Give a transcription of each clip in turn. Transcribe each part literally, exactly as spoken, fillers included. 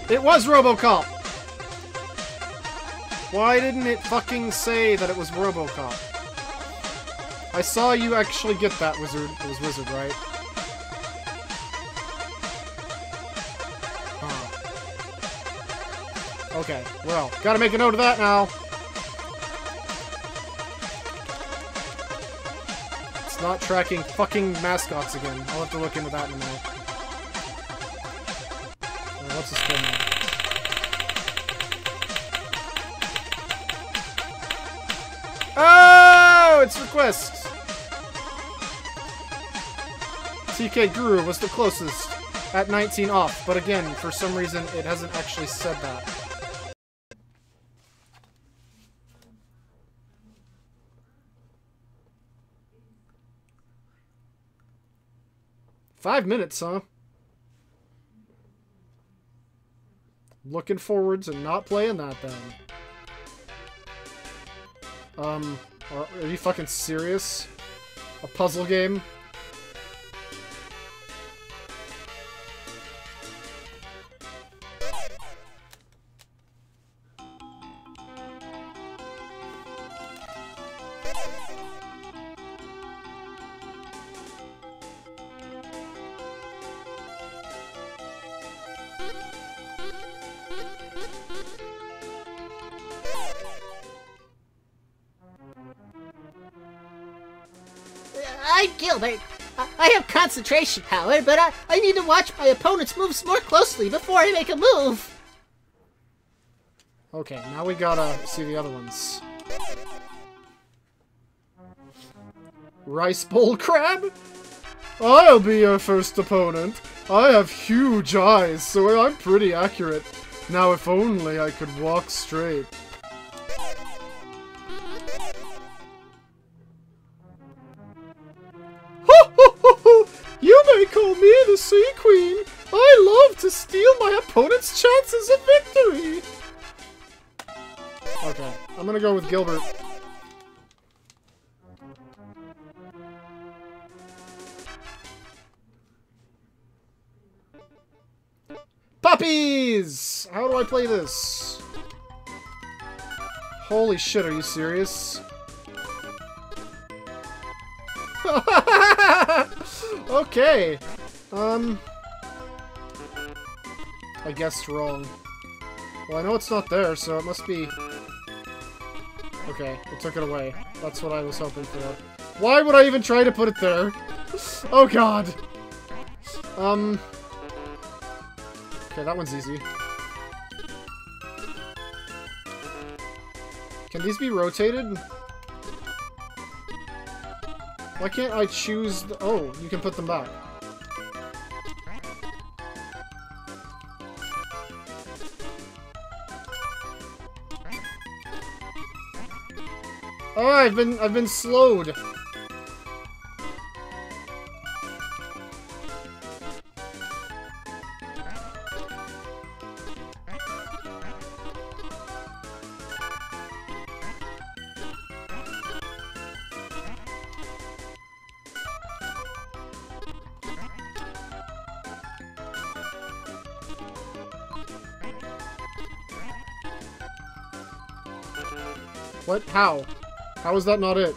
It was RoboCop! Why didn't it fucking say that it was RoboCop? I saw you actually get that, Wizard. It was Wizard, right? Huh. Okay, well, gotta make a note of that now. It's not tracking fucking mascots again. I'll have to look into that in a minute. Uh, what's this thing now? Oh, it's request. T K Guru was the closest at nineteen off, but again, for some reason, it hasn't actually said that. Five minutes, huh? Looking forward to not playing that then. Um, are, are you fucking serious? A puzzle game? I'm Gilbert. I, I have concentration power, but I, I need to watch my opponent's moves more closely before I make a move. Okay, now we gotta see the other ones. Rice Bowl Crab? I'll be your first opponent. I have huge eyes, so I'm pretty accurate. Now if only I could walk straight. You may call me the Sea Queen. I love to steal my opponent's chances of victory. Okay, I'm gonna go with Gilbert. Puppies! How do I play this? Holy shit, are you serious? Okay. Um. I guessed wrong. Well, I know it's not there, so it must be... Okay, it took it away. That's what I was hoping for. Why would I even try to put it there? Oh god. Um. Okay, that one's easy. Can these be rotated? Why can't I choose the... Oh, you can put them back. Oh, I've been I've been slowed. What? How? How is that not it?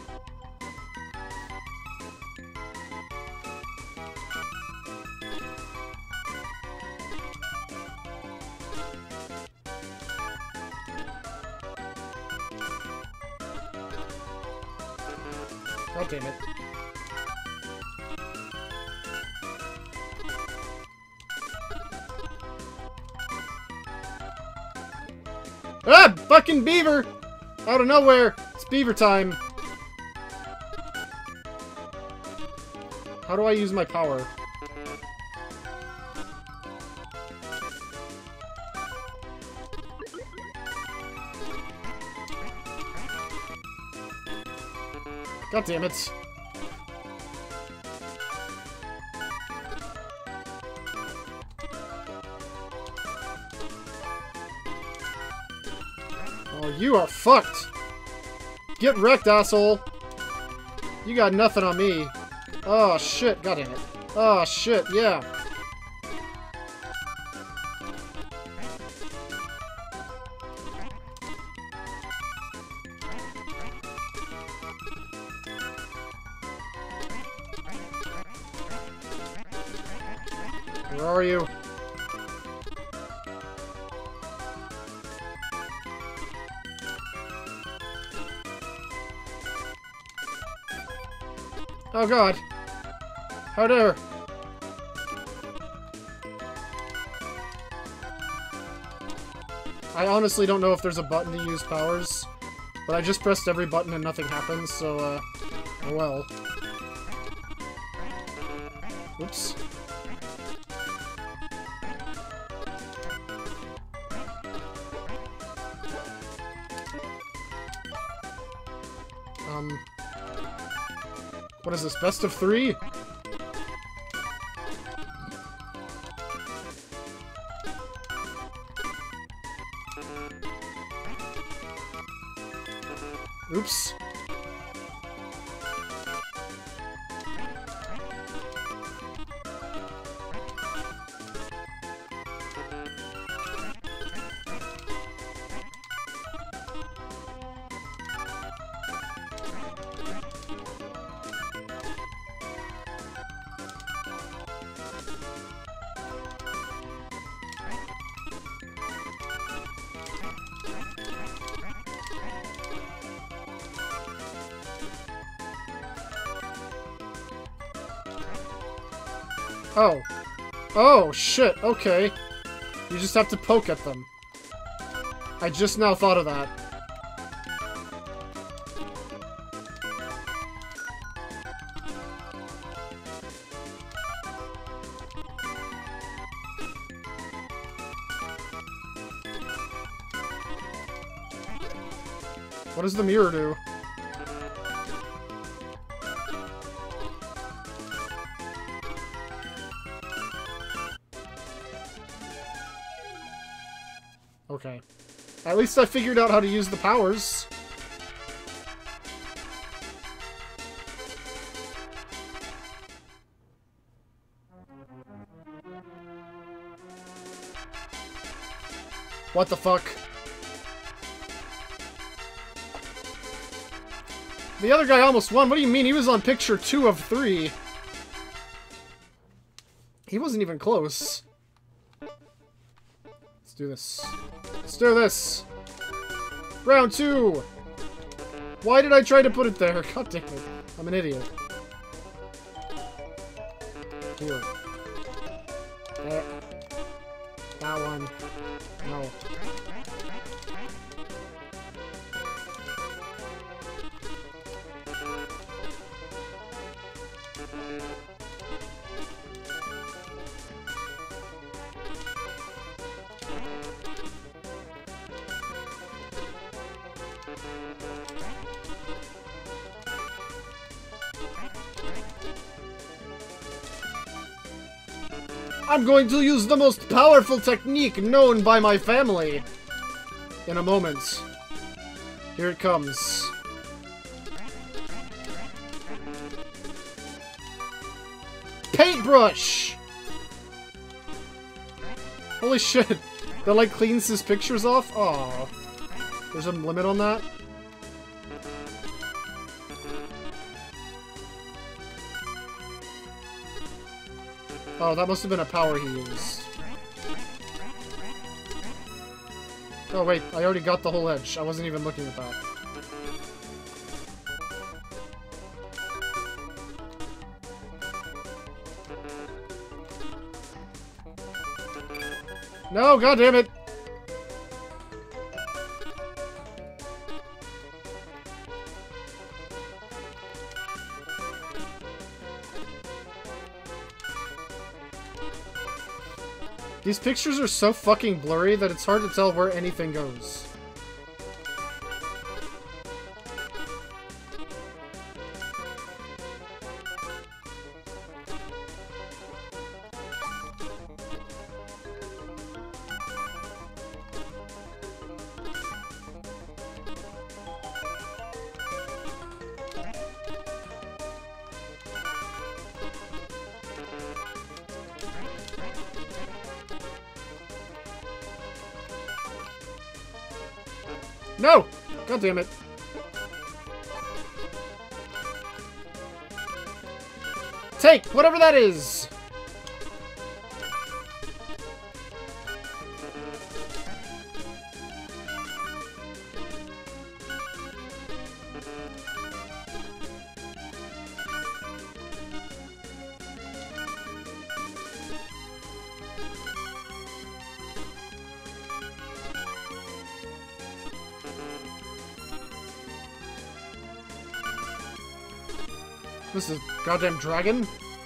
God damn it. Ah! Fucking beaver! Out of nowhere! It's beaver time! How do I use my power? God damn it. Oh, you are fucked! Get wrecked, asshole! You got nothing on me. Oh, shit. God damn it. Oh, shit. Yeah. Where are you? Oh god! How dare! I honestly don't know if there's a button to use powers, but I just pressed every button and nothing happens, so, uh, oh well. Oops. Um... What is this, best of three? Oops. Oh. Oh, shit, okay. You just have to poke at them. I just now thought of that. What does the mirror do? Okay. At least I figured out how to use the powers. What the fuck? The other guy almost won. What do you mean? He was on picture two of three. He wasn't even close. Let's do this. Let's do this! Round two! Why did I try to put it there? God damn it. I'm an idiot. Here. There. That one. No. I'm going to use the most powerful technique known by my family. In a moment. Here it comes. Paintbrush! Holy shit. That like cleans his pictures off? Aw. There's a limit on that? Oh, that must have been a power he used. Oh wait, I already got the whole edge. I wasn't even looking at that. No, goddammit! These pictures are so fucking blurry that it's hard to tell where anything goes. No! God damn it. Take whatever that is. This is a goddamn dragon.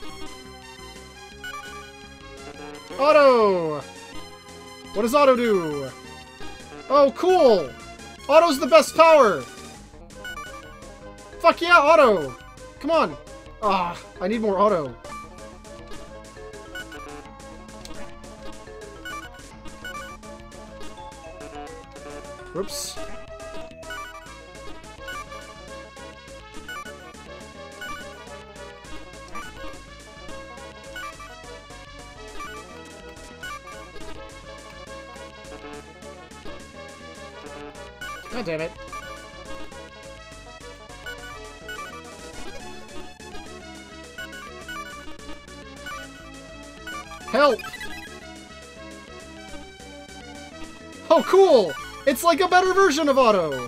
Auto! What does auto do? Oh, cool! Auto's the best power! Fuck yeah, auto! Come on! Ah, I need more auto. Whoops. God damn it. Help! Oh, cool! It's like a better version of auto!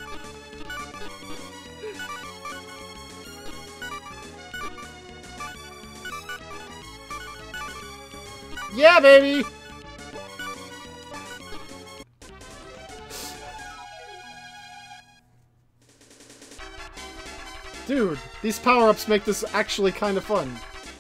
Yeah, baby! Dude, these power-ups make this actually kind of fun.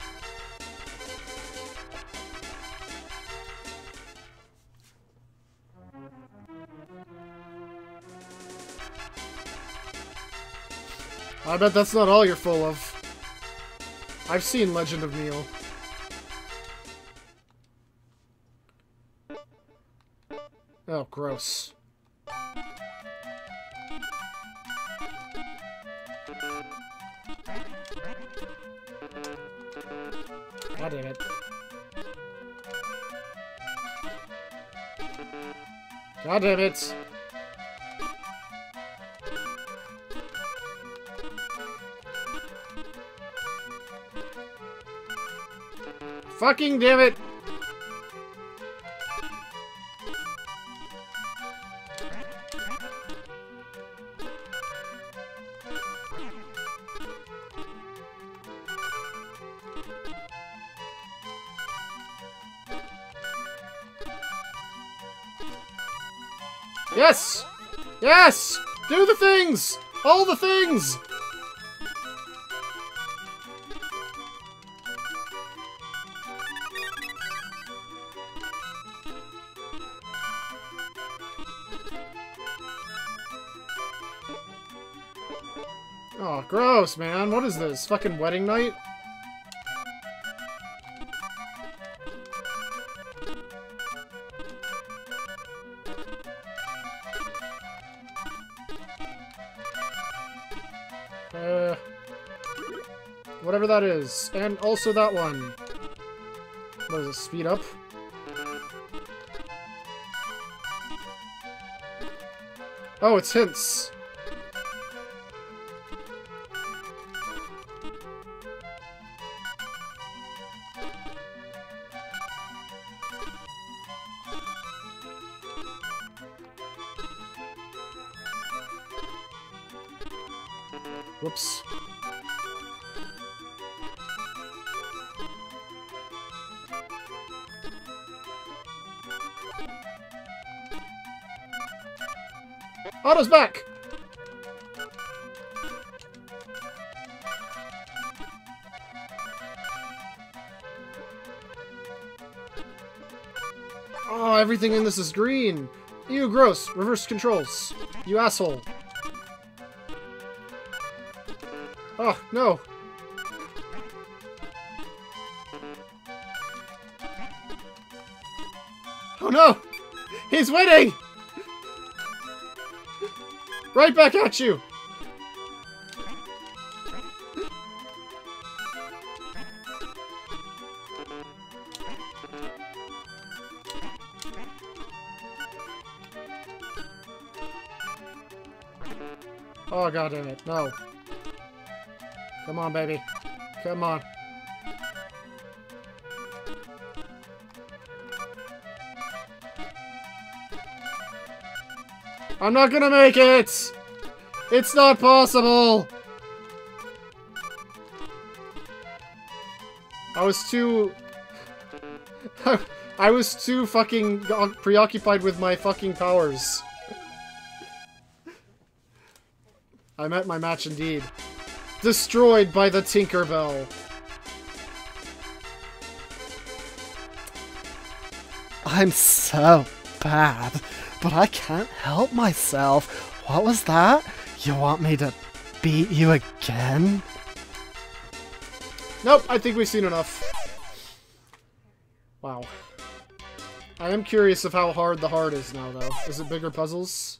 I bet that's not all you're full of. I've seen Legend of Neil. Oh, gross. God damn it. God damn it. Fucking damn it! Yes! Yes! Do the things! All the things! Oh, gross, man. What is this? Fucking wedding night? Uh, whatever that is. And also that one. What is it? Speed up? Oh, it's hints. Whoops. Auto's back! Oh, everything in this is green! Ew, gross! Reverse controls. You asshole. Oh, no. Oh, no! He's winning! Right back at you! Oh, god damn it. No. Come on, baby. Come on. I'm not gonna make it! It's not possible! I was too... I was too fucking preoccupied with my fucking powers. I met my match indeed. destroyed by the Tinkerbell. I'm so bad, but I can't help myself. What was that? You want me to beat you again? Nope, I think we've seen enough. Wow. I am curious of how hard the heart is now, though. Is it bigger puzzles?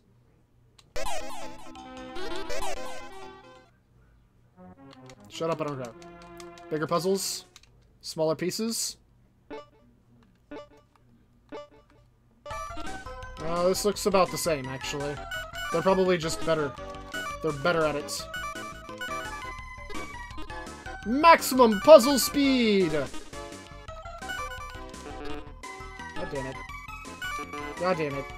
Shut up, I don't care. Bigger puzzles? Smaller pieces? Uh, this looks about the same, actually. They're probably just better. They're better at it. Maximum puzzle speed! God damn it. God damn it.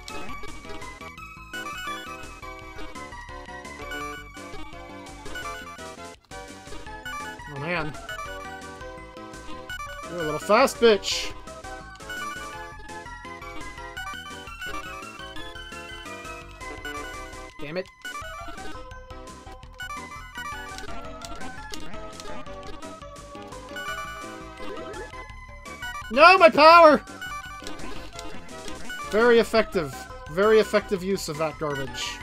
Oh man. You're a little fast, bitch! Damn it. No, my power! Very effective. Very effective use of that garbage.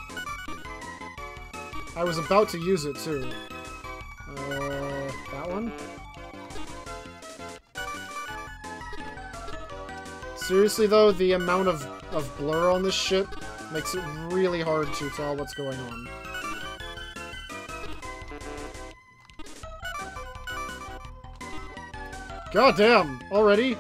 I was about to use it, too. Uh, that one? Seriously, though, the amount of, of blur on this shit makes it really hard to tell what's going on. God damn! Already?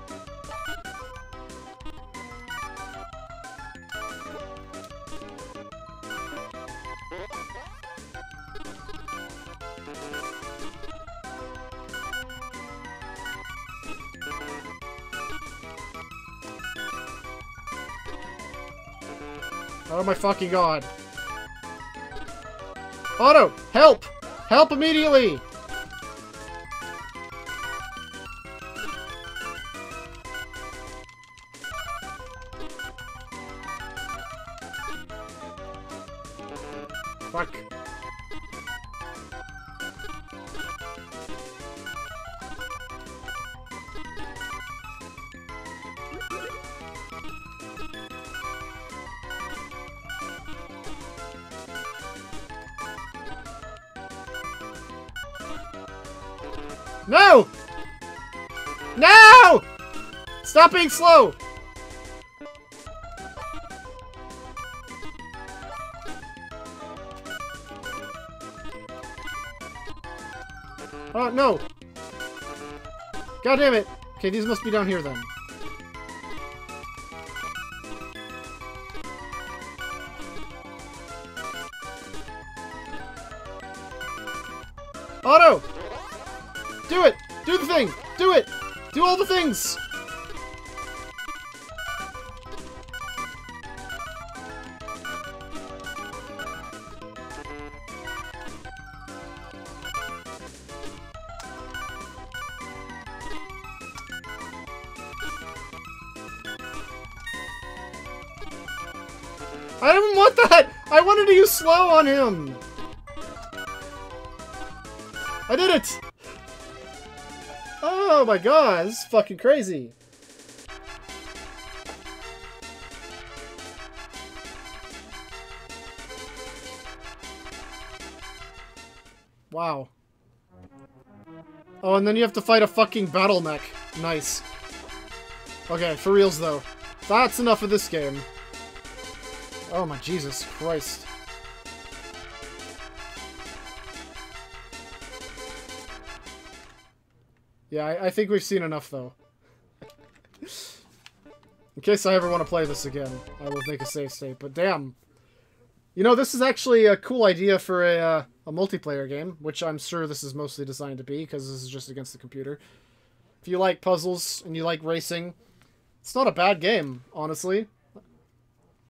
Oh my fucking god. Otto! Help! Help immediately! Fuck. No! No! Stop being slow! Oh, no! God damn it! Okay, these must be down here then. Otto! Do it! Do the thing! Do it! Do all the things! I didn't want that! I wanted to use slow on him! I did it! Oh my god, this is fucking crazy. Wow. Oh, and then you have to fight a fucking battle mech. Nice. Okay, for reals though. That's enough of this game. Oh my Jesus Christ. Yeah, I, I think we've seen enough, though. In case I ever want to play this again, I will make a save state. But damn. You know, this is actually a cool idea for a, uh, a multiplayer game, which I'm sure this is mostly designed to be, because this is just against the computer. If you like puzzles and you like racing, it's not a bad game, honestly.